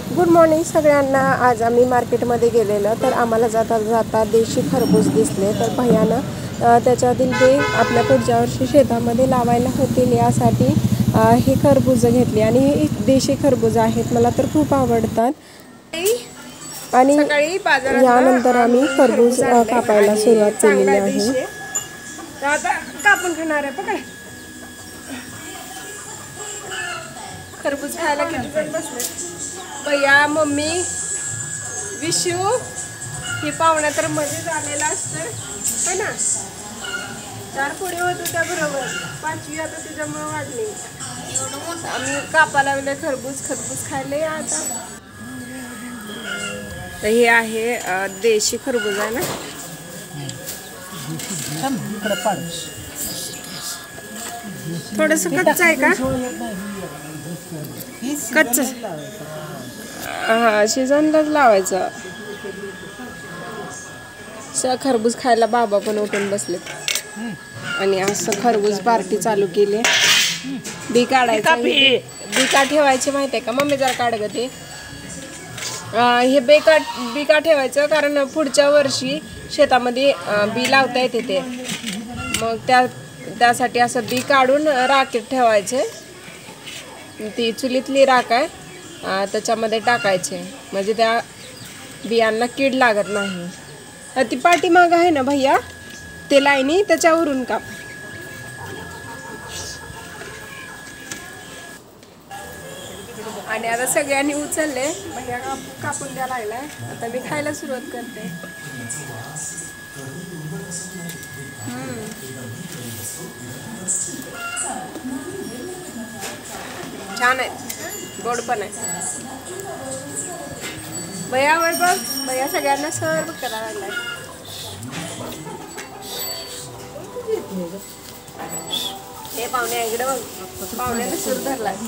Good morning सगळ्यांना। आज आम्ही मार्केटमध्ये गेलेलो तर आम्हाला जाता जाता देशी खरबूज दिसले। तर भैयानं त्याच्यातील ते आपल्या पुढच्या वर्षी शेतामध्ये लावायला होतील यासाठी हे खरबूज घेतली आणि हे देशी खरबूज आहेत, मला तर खूप आवडतात। आणि यानंतर आम्ही खरबूज कापायला सुरुवात केलेली आहे। आता कापून खाणार आहे। पकड खरबूज खायला किती जण बसले? भैया, मम्मी, विशू, ही पाहुणा तर मध्ये झालेला असतं है ना। 4 पुढे होतो त्या बरोबर, 5वी आता त्याच्यामुळे वाढली। आम्ही कापायला लागले खरबूज खायले आता। तर हे आहे देशी खरबूज आहे ना। थोडंसं कच्चं आहे का? कच्चं शिजवूनच लावायचं। खरबूज खायला बाबा पण उठून बसले आणि असं खरबूज पार्टी चालू केली। बी काढायचं, बी का ठेवायची माहिती आहे का मम्मी? जरा काढ ग ते। हे बी का ठेवायचं कारण पुढच्या वर्षी शेतामध्ये बी लावता येते ते, मग त्यासाठी असं बी काढून राखेत ठेवायचे। ती चुलीतली राख आहे, त्याच्यामध्ये टाकायचे म्हणजे त्या बियांना कीड लागत नाही। ती पाठीमाग आहे ना भैया, ते लाईनी त्याच्यावरून काप। आणि आता सगळ्यांनी उचलले, भैया कापून द्यायला लागलाय। आता मी खायला सुरुवात करते। छान आहे, गोड पण आहे। भैया वर बघ, भैया सगळ्यांना सर्व करायला लागलाय। हे पाहुणे इकडे बघ, पाहुण्याने सूर धरलाय।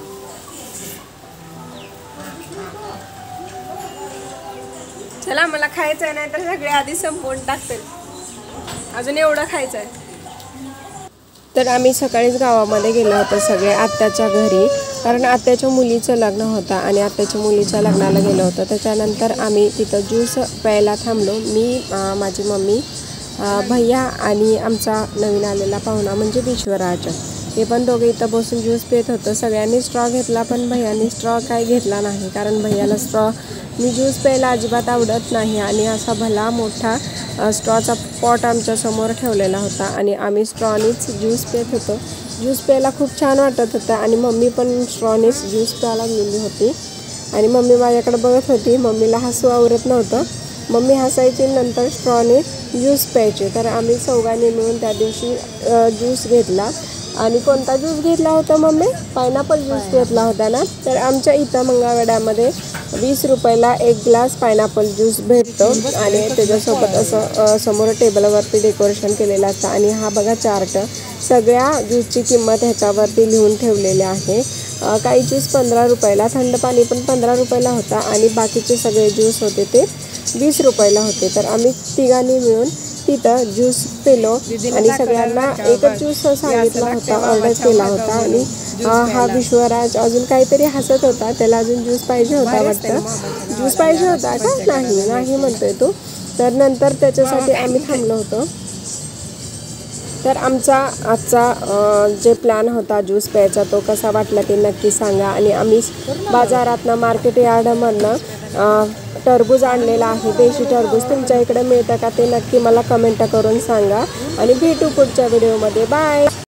चला, मला खायचं आहे, नाही तर सगळे आधी संपवून टाकतील। अजून एवढं खायचं आहे। तर आम्ही सकाळीच गावामध्ये गेलो होतो सगळे आत्याच्या घरी, कारण आत्याच्या मुलीचं लग्न होतं आणि आत्याच्या मुलीच्या लग्नाला गेलो होतो। त्याच्यानंतर आम्ही तिथं ज्यूस प्यायला थांबलो। मी, माझी मम्मी, भैया आणि आमचा नवीन आलेला पाहुणा म्हणजे विश्वराज, हे पण दोघे इथं बसून ज्यूस पित होतं। सगळ्यांनी स्ट्रॉ घेतला पण भैयानी स्ट्रॉ काही घेतला नाही, कारण भैयाला स्ट्रॉ मी ज्यूस प्यायला अजिबात आवडत नाही। आणि असा भला मोठा स्ट्रॉचा पॉट आमच्या समोर ठेवलेला होता आणि आम्ही स्ट्रॉनीच ज्यूस पित होतो। ज्यूस प्यायला खूप छान वाटत होतं आणि मम्मी पण स्ट्रॉनीच ज्यूस प्यायला गेली होती आणि मम्मी माझ्याकडे बघत होती। मम्मीला हसू आवरत नव्हतं, मम्मी हसायची, नंतर स्ट्रॉने ज्यूस प्यायचे। तर आम्ही चौघांनी मिळून त्या दिवशी ज्यूस घेतला। आणि कोणता ज्यूस घेतला होता मम्मी? पायनॅपल ज्यूस घेतला होता ना। तर आमच्या इथं मंगळवेढ्यामध्ये 20 रुपयाला 1 ग्लास पायनॅपल ज्यूस भेटतो आणि त्याच्यासोबत असं समोर टेबलवरती डेकोरेशन केलेलं असतं। आणि हा बघा चार्ट, सगळ्या ज्यूसची किंमत ह्याच्यावरती लिहून ठेवलेली आहे। काही ज्यूस 15 रुपयाला, थंड पाणी पण 15 रुपयाला होता आणि बाकीचे सगळे ज्यूस होते ते 20 रुपयाला होते। तर आम्ही तिघांनी मिळून तिथं ज्यूस पिलो आणि सगळ्यांना एकच ज्यूस सांगितला होता, ऑर्डर केला होता। आणि हा विश्वराज अजून काहीतरी हसत होता, त्याला अजून ज्यूस पाहिजे होता वाटतं। ज्यूस पाहिजे होता का? नाही म्हणतोय तो। तर नंतर त्याच्यासाठी आम्ही थांबलो होतो। तर आमचा आजचा जे प्लॅन होता ज्यूस प्यायचा तो कसा वाटला ते नक्की सांगा। आणि आम्ही बाजारातनं, मार्केट यार्डमधनं टरबूज आणलेला आहे, देशी टरबूज। तुमच्या इकडे मिळतं का ते नक्की मला कमेंट करून सांगा आणि भेटू पुढच्या व्हिडिओमध्ये। बाय।